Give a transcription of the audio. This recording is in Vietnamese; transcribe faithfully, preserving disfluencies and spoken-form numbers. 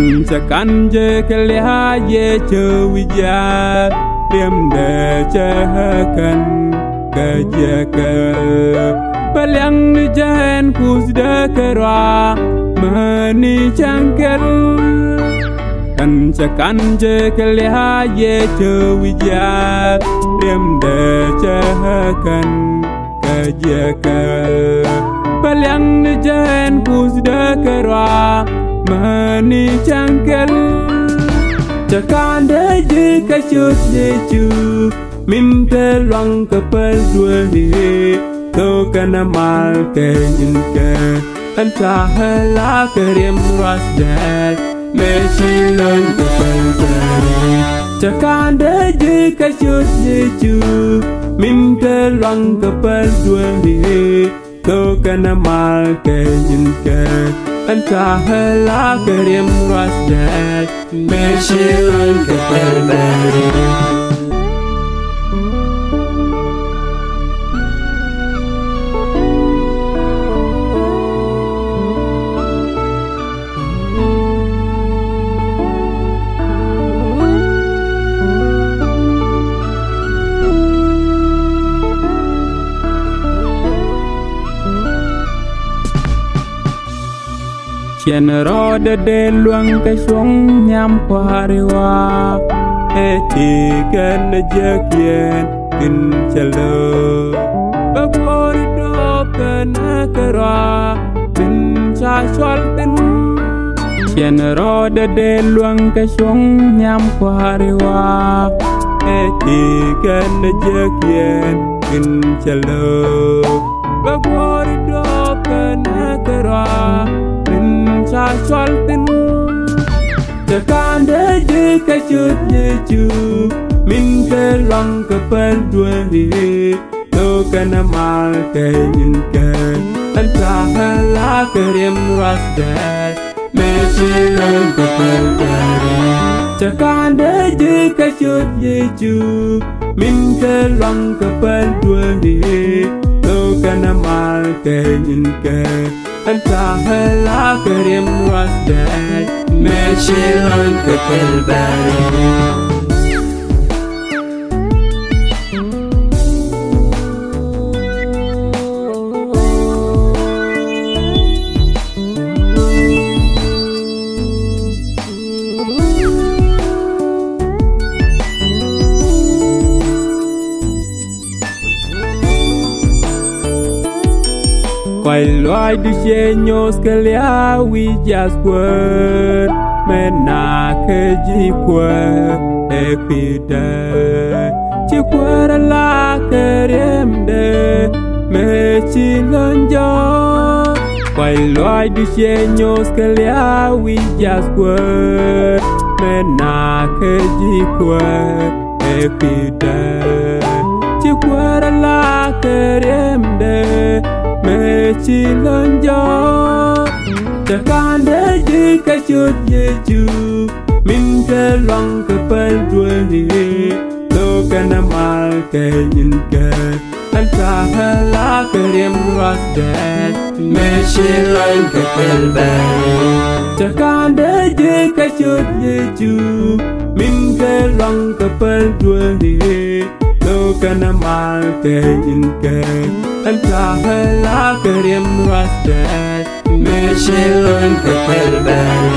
Anca kanje kelia ye cewija Diam de cehakan kejaka Paliang ni jahen kusda kerwa Mani cangkel Anca kanje kelia ye cewija Diam de cehakan kejaka Paliang ni jahen kusda kerwa Mani cangkel Cakanda je kachut jeju Mimpe long kapal dua he To kana mal kenyinke Anta hala kerim rasdal Meshi long kapal dua Cakanda je kachut jeju Mimpe long kapal dua he To kana mal kenyinke Anta hala kerim rasdal Meshilan keperbari Chien rode de luang ke suang nyam pariwa Eti kan jakien kin chalo Bagori do kana kara Bin cha chwal tin Chien rode de luang ke suang nyam pariwa Eti kan jakien kin chalo Bagori do kana kara Cha chwal tin Cakanda je kachut jeju Min ke long kapal dua he To kana mal kayin ke Anta hala kerim rasdal Meshi long kapal dari Cakanda je kachut jeju Min ke long kapal dua he To kana mal kayin ke Anta hala kerim rasdal Meshilan keperbari Quay loài đi xe nhô scalia we just word Mena ke ji kwa e pida Chi kwa la kerem de Me chi lonjo Quay loài đi xe nhô scalia we just word Mena ke ji kwa e pida Chi kwa la kerem de Me chi lonjo Cakanda je kachut jeju Min ke long kapal dua he To kana mal kayin ke Anta hala kerim rasdal Meshilan keperbari Cakanda je kachut jeju Min ke long kapal dua he To kana mal kayin ke Anta hala kerim rasdal Meshilan keperbari